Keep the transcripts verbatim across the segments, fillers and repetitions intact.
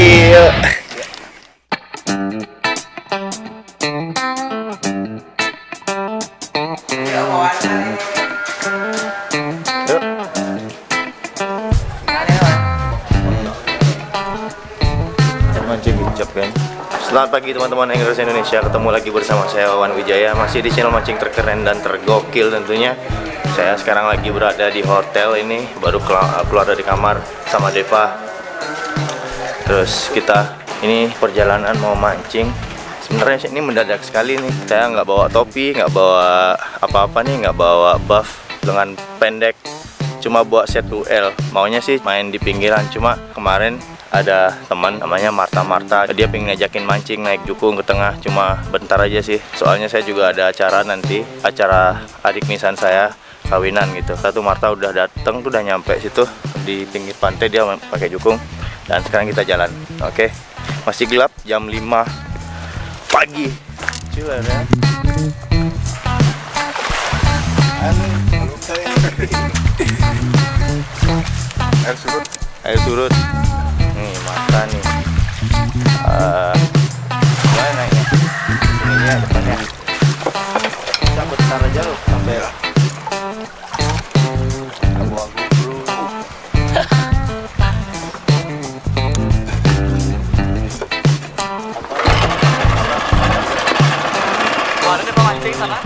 Yuk. Mancing hijab kan. Selamat pagi teman-teman Anglers Indonesia, ketemu lagi bersama saya Wawan Wijaya, masih di channel mancing terkeren dan tergokil tentunya. Saya sekarang lagi berada di hotel ini, baru keluar dari kamar sama Deva. Terus kita ini perjalanan mau mancing. Sebenarnya ini mendadak sekali nih. Saya nggak bawa topi, nggak bawa apa-apa nih, nggak bawa buff, lengan pendek, cuma bawa set U L. Maunya sih main di pinggiran, cuma kemarin ada teman namanya Marta Marta, dia pengen ngajakin mancing naik jukung ke tengah, cuma bentar aja sih. Soalnya saya juga ada acara nanti, acara adik nisan saya kawinan gitu. Satu Marta udah dateng tuh, udah nyampe situ di pinggir pantai, dia pakai jukung. Dan sekarang kita jalan. Oke, masih gelap, jam lima pagi. Cuy ya. Air surut, air surut. Nih Marta nih. Uh, Gimana naiknya? Ininya depannya. Bisa bentar aja loh sampai abu-abu bro. Kemarin dia mancing sana.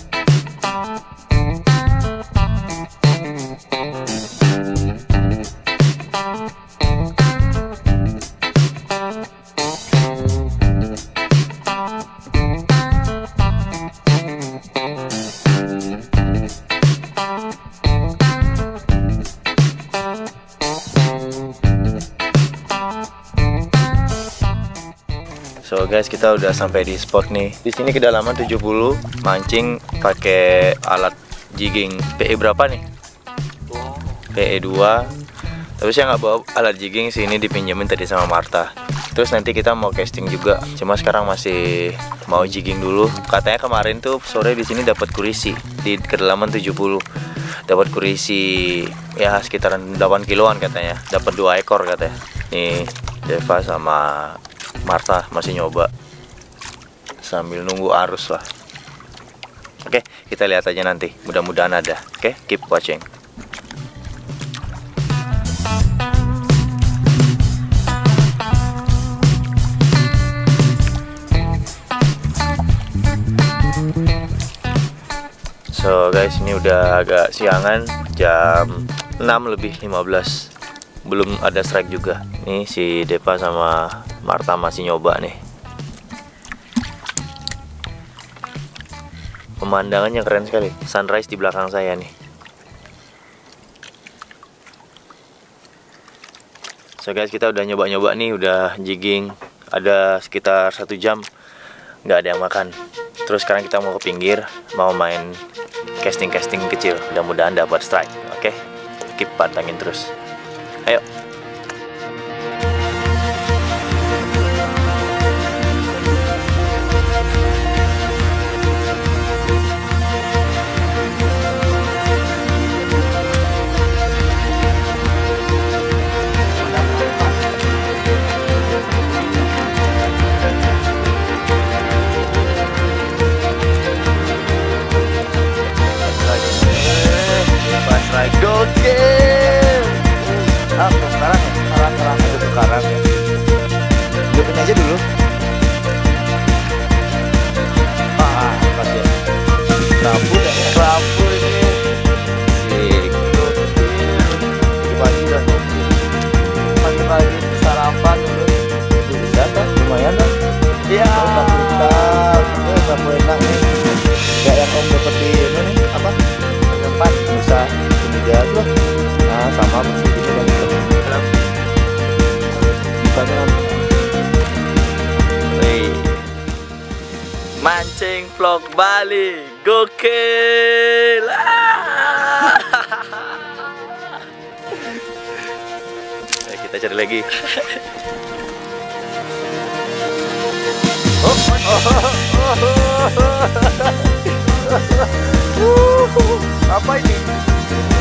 So guys, kita udah sampai di spot nih. Di sini kedalaman tujuh puluh, mancing pakai alat jigging P E berapa nih? P E dua. Tapi saya nggak bawa alat jigging, sini dipinjemin tadi sama Marta. Terus nanti kita mau casting juga. Cuma sekarang masih mau jigging dulu. Katanya kemarin tuh sore di sini dapat kurisi di kedalaman tujuh puluh. Dapat kurisi ya sekitaran delapan kiloan katanya. Dapat dua ekor katanya. Nih Deva sama Marta masih nyoba sambil nunggu arus lah. Oke, kita lihat aja nanti. Mudah-mudahan ada. Oke, keep watching. So guys, ini udah agak siangan, jam enam lebih lima belas. Belum ada strike juga. Nih si Deva sama Marta masih nyoba nih. Pemandangannya keren sekali. Sunrise di belakang saya nih. So guys, kita udah nyoba-nyoba nih, udah jigging. Ada sekitar satu jam nggak ada yang makan. Terus sekarang kita mau ke pinggir, mau main casting-casting kecil. Mudah-mudahan dapat strike. Oke, keep pantangin terus. Ayo. Gokil. Ah, sekarang ya, sekarang sekarang aja sekarang ya. Hidupin aja dulu. Ah, pas ya. Kerapu dan kerapu ini. Sik. Pagi dan pagi-pagi sarapan dulu. Itu bisa kan? Lumayan kan? Iya. Mantap. Ini kamu enak nih. Kayak yang kamu dapetin ini nih, apa? Tempat bisa. Loh. Nah, sama begitu juga gitu. Bukannya wih. Mancing vlog Bali, gokil. Ah. Kita cari lagi. Oh, oh, oh, oh. Apa ini?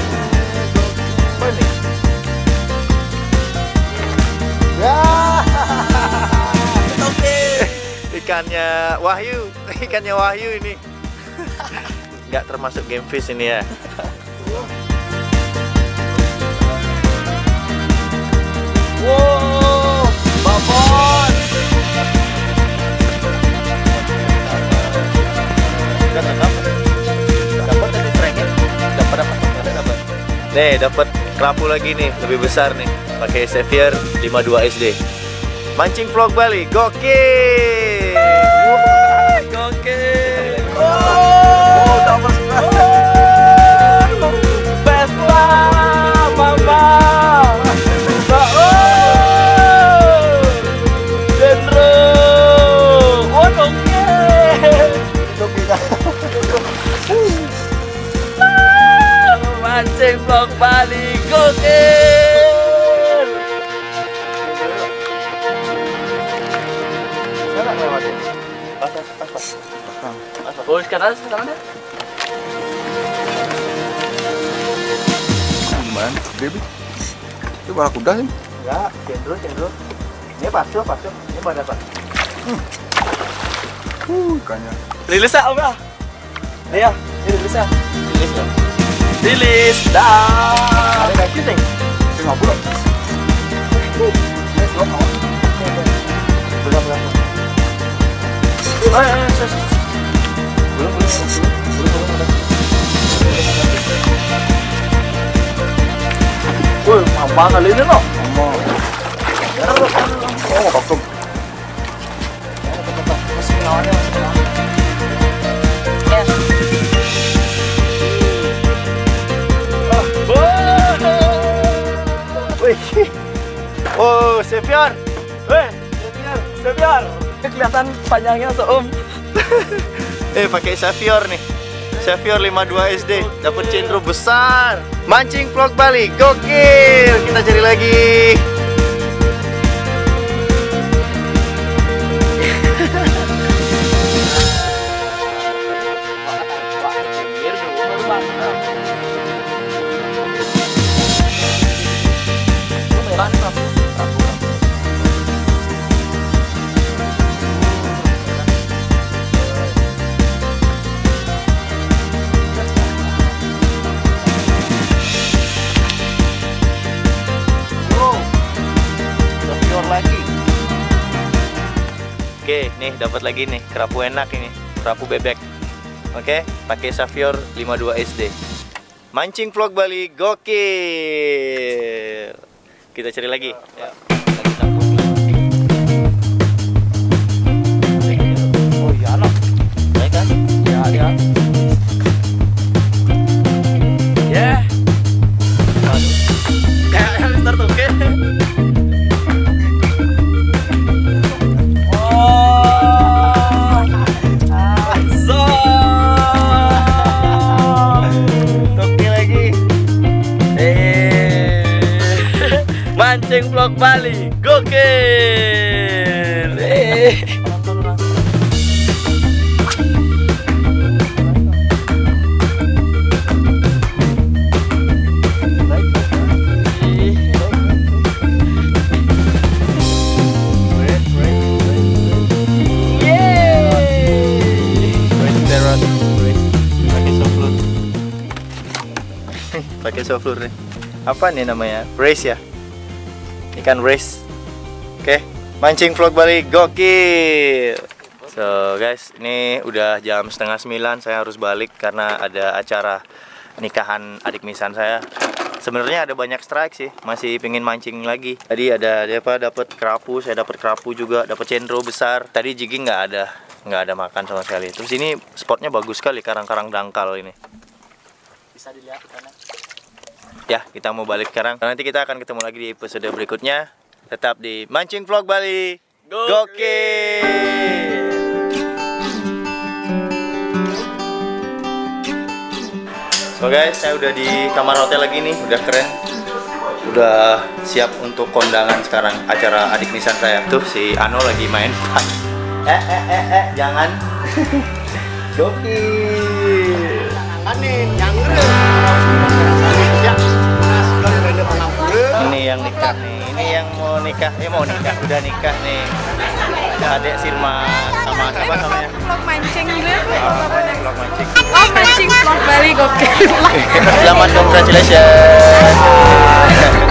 Apa ini? Ya. ikannya Wahyu, ikannya Wahyu ini. Nggak termasuk game fish ini ya. Wow, babon. Dapat dapat tadi strengnya, dapat dapat dapat dapat. Nih dapat kerapu lagi nih, lebih besar nih, pakai Xavier lima dua S D. Mancing vlog Bali, gokil. Gokil. Oh, dapat sekali. Vespa, mama. Mancing vlog Bali, gokil. Sana lewatin. Pas pas pas pas. Oh, sekarang sekarang deh. Gimana, baby? Itu barakuda sih? Enggak, cendro cendro. Ini pasuk pasuk. Ini pada apa? Uh, ikannya. Rilis ah, Om ya. Iya, ini rilis ah. Rilis dong. Rilis dah. Ada kaki sih. Tengok pula. Belum belum. Eh, eh, eh. Belum belum belum belum belum. Woi, mama kali ini no. Mama. Oh, kakak. Masih lawannya, masih lawannya. Yes. Wih. Oh, Xavier. Weh, Xavier, Xavier. Kelihatan panjangnya so, Om. Eh, pakai Xavier nih. Xavier lima dua S D, dapat cendro besar. Mancing vlog Bali, gokil. Kita cari lagi. Lagi. Oke, nih dapat lagi nih kerapu enak ini, kerapu bebek. Oke, pakai Xavier lima dua S D. Mancing vlog Bali, gokil. Kita cari lagi. Ya. Oh iya no. Baik kan? Ya, dia. Ya. Kayak hamster tuh, oke. Mancing vlog Bali, gokil. Eh. Pakai soft lure nih. Apa nih namanya? Race ya? Ikan race. Oke, mancing vlog Bali, gokil. So guys, ini udah jam setengah sembilan. Saya harus balik karena ada acara nikahan adik misan saya. Sebenarnya ada banyak strike sih, masih pengen mancing lagi. Tadi ada apa? Dapat kerapu, saya dapat kerapu juga, dapat cendro besar. Tadi jigging nggak ada, nggak ada makan sama sekali. Terus ini spotnya bagus sekali, karang-karang dangkal ini. Bisa dilihat karena Ya, kita mau balik sekarang. Nanti kita akan ketemu lagi di episode berikutnya. Tetap di Mancing Vlog Bali. Gokil. So guys, saya udah di kamar hotel lagi nih, udah keren. Udah siap untuk kondangan sekarang, acara adik nisan saya. Tuh si Ano lagi main. eh eh eh eh jangan. Gokil. Anin, yang ngeri. Ini yang nikah nih, ini yang mau nikah, eh mau nikah, udah nikah nih. ada adek Sirma sama siapa namanya? Vlog mancing gue. Vlog mancing. Oh mancing vlog Bali gokil. Selamat congratulations.